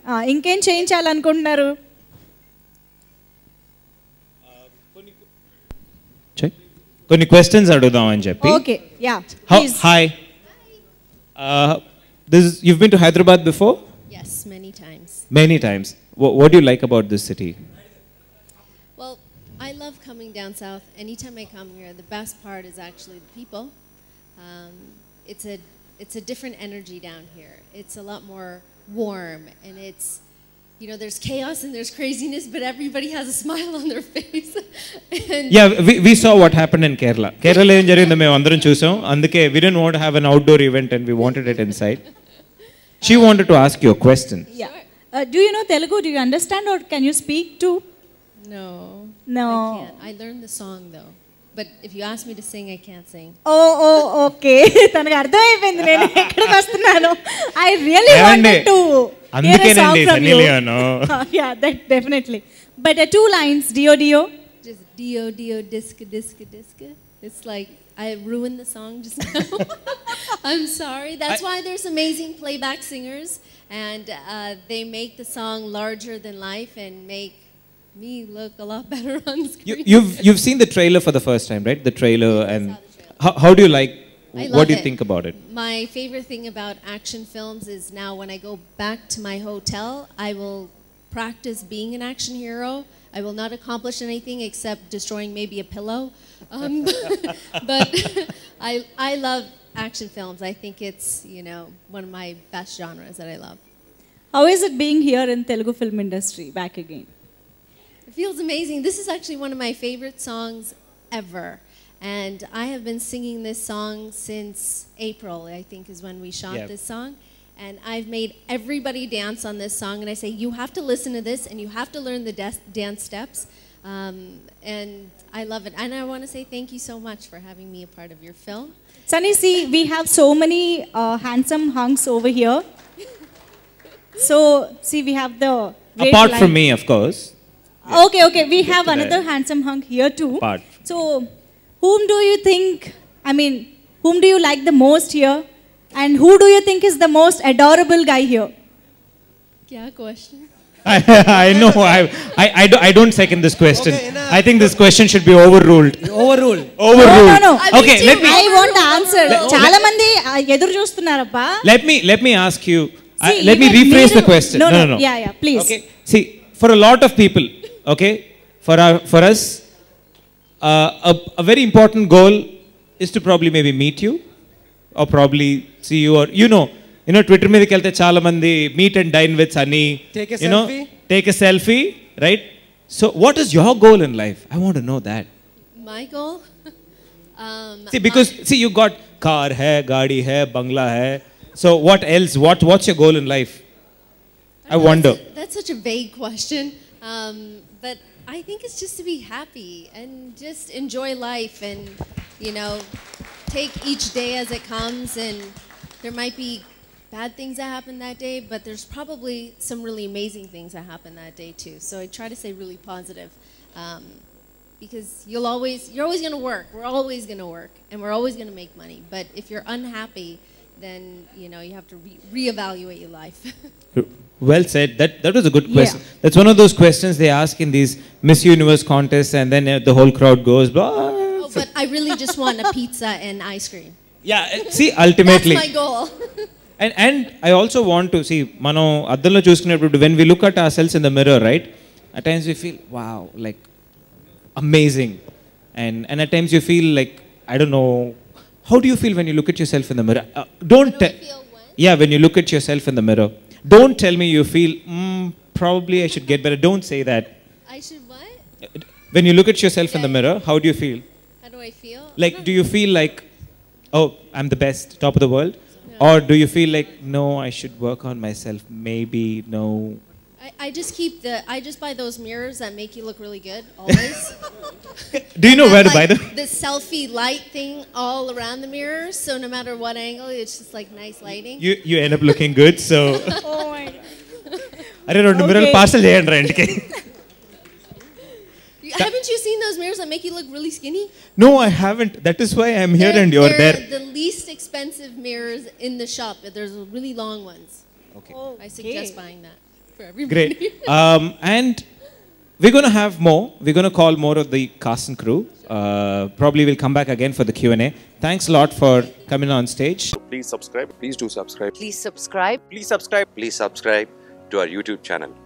ఇంకేం చేయించాలనుకుంటున్నారు? కొన్ని క్వశ్చన్స్ అడుగుదామని చెప్పి. Okay, yeah. Hi. You've been to Hyderabad before? Yes, many times. Many times. What do you like about this city? Well, I love coming down south. Anytime I come here, the best part is actually the people. It's a different energy down here. It's a lot more warm, and it's, you know, there's chaos and there's craziness, but everybody has a smile on their face. And Yeah, we saw what happened in Kerala. Kerala ఏం జరిగిందో మేము అందరం చూసాం. అందుకే we didn't want to have an outdoor event and we wanted it inside. She wanted to ask you a question. Yeah. Do you know Telugu? Do you understand or can you speak too? no, No. I can't. I learned the song though, but if you ask me to sing, I can't sing. Okay. తనకు అర్థమైపోయింది నేను ఎక్కడికి వస్తున్నాను. I really wanted to hear a song అందుకేనండి from Sunny you. లియోను. Yeah, that definitely. But 2 lines, Dio Dio. Just dio dio disca disca disca. It's like I ruined the song just now. I'm sorry. That's why there's amazing playback singers, and they make the song larger than life and make me look a lot better on screen. You've seen the trailer for the first time, right? The trailer, and how do you like? I What love do you it. think about it? My favorite thing about action films is now when I go back to my hotel, I will practice being an action hero. I will not accomplish anything except destroying maybe a pillow. But I love action films. I think it's, you know, one of my best genres that I love. How is it being here in Telugu film industry back again? It feels amazing. This is actually one of my favorite songs ever. And I have been singing this song since April, I think is when we shot Yeah. this song. And I've made everybody dance on this song. And I say, you have to listen to this and you have to learn the dance steps. And I love it. And I want to say thank you so much for having me a part of your film. Sunny, see, we have so many handsome hunks over here. So, see, we have the great Apart from line. me, of course. Okay, we have to another that. handsome hunk here too. Apart. So, whom do you think, whom do you like the most here? And who do you think is the most adorable guy here? Yeah, question. I know. I don't second this question. Okay, I think this question should be overruled. Overruled. Overruled. No. Okay, let me I want the answer. చాలా మంది ఎదురు చూస్తున్నారప్పా. let me ask you. See, Let me even rephrase the మీరు- question. No. Yeah, please. Okay. See, for a lot of people, okay, for us, a very important goal is to probably maybe meet you, or probably see you, or you know, Twitter మీదకి వెళ్తే చాలా మంది meet and dine with Sunny. Take a you know, selfie. take a selfie, right? So, what is your goal in life? I want to know that. My goal? See, because you got car hai, gaadi hai, bangla hai. So what else? What's your goal in life? I wonder. That's such a vague question. But I think it's just to be happy and just enjoy life and, you know, take each day as it comes. And there might be bad things that happen that day, but there's probably some really amazing things that happen that day too. So I try to stay really positive. Because you're always going to work. We're always going to work and we're always going to make money. But if you're unhappy, then, you know, you have to reevaluate your life. Well said. That was a good question. Yeah. That's one of those questions they ask in these Miss Universe contests, and then the whole crowd goes, blah. Oh, but I really just want a pizza and ice cream. Yeah. See, ultimately. That's my goal. And I also want to see, mano addalo chuskunnappudu, when we look at ourselves in the mirror, right? At times we feel, wow, like amazing, and at times you feel like, I don't know. How do you feel when you look at yourself in the mirror? Don't. How do I feel when? Yeah, when you look at yourself in the mirror. Don't tell me you feel, probably I should get better. Don't say that. I should what? When you look at yourself in the mirror, how do you feel? How do I feel? Like, do you feel like, oh, I'm the best, top of the world? No. Or do you feel like, no, I should work on myself? Maybe, no. I just buy those mirrors that make you look really good, always. Do you know where to buy them? The selfie light thing all around the mirror, so no matter what angle, it's just like nice lighting. You end up looking good, so. Oh my God. Are you Okay. mirror parcel cheyandi inti? Haven't you seen those mirrors that make you look really skinny? No, I haven't. That is why I'm here and you're They're there. the least expensive mirrors in the shop. There's really long ones. Okay. I suggest buying that. for everybody. Great. And we're going to have more. We're going to call more of the cast and crew. Probably we'll come back again for the Q&A. Thanks a lot for coming on stage. Please subscribe. Please do subscribe. Please subscribe. Please subscribe. Please subscribe to our YouTube channel.